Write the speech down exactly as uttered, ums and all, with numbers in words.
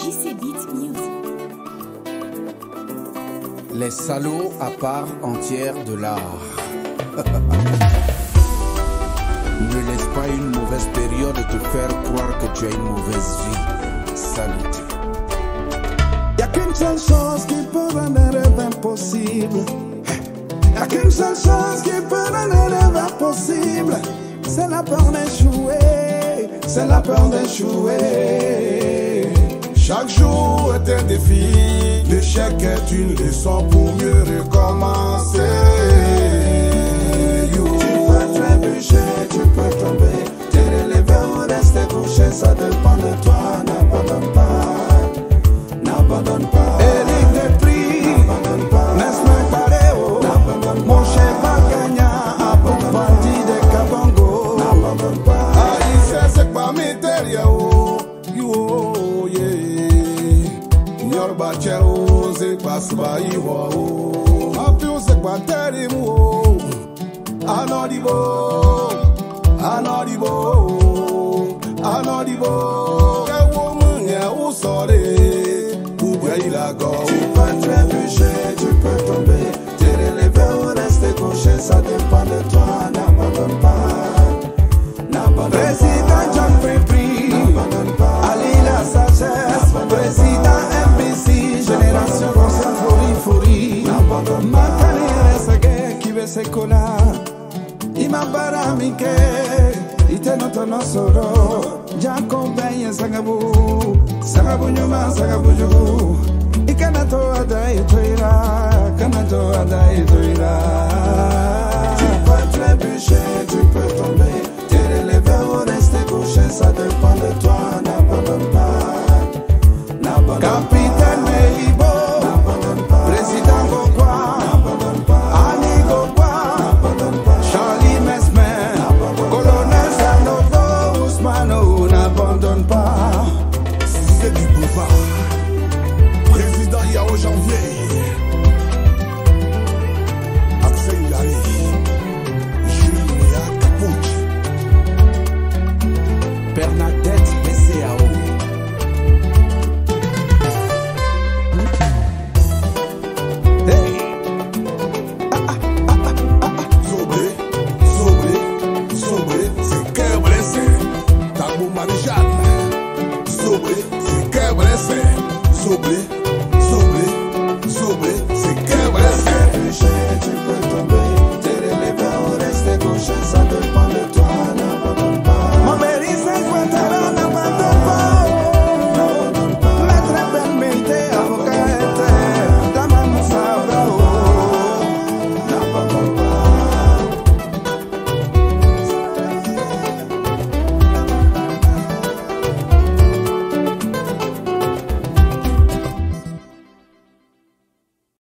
J C Beats Music. Les salauds à part entière de l'art. Ne laisse pas une mauvaise période te faire croire que tu as une mauvaise vie. Salut. Y'a qu'une seule chose qui peut rendre un rêve impossible. Y'a qu'une seule chose qui peut rendre un rêve impossible. C'est la peur d'échouer. C'est la peur d'échouer. Chaque jour est un défi. L'échec est une leçon pour mieux recommencer. You. Tu peux trébucher, tu peux tomber, te relever ou rester couché, ça dépend de toi. N'abandonne pas, n'abandonne pas. Éric de prix, n'abandonne pas. N'est-ce pas Paréo, n'abandonne pas. Mon chef va gagner à bon parti de Kabongo, n'abandonne pas. Ah, il sait c'est pas météo. You, yeah. Yorba chero, c'est pas sbaïwa. Apio, c'est pas terrimo. Anodibo, Anodibo, Anodibo. Que woman ya ou sore, ou brille la gorge. Tu peux trébucher, tu peux tomber, te relever ou rester couché, ça dépend de toi. N'abandonne pas, n'abandonne pas. Président John Free, n'abandonne pas. Ali la sagesse, président M B C, génération consciente, fouri, fouri. N'abandonne pas. Ma carrière est sagée, qui veut se coller. Imabara mike, ite noto no soro. Jako benye sagabu, sagabu nyuma sagabu jugu. Ikanato ada itoira, kanato ada itoira. Tu peux trébucher, tu peux tomber, te relever ou rester couché, ça dépend de toi. N'abandonne pas, n'abandonne pas.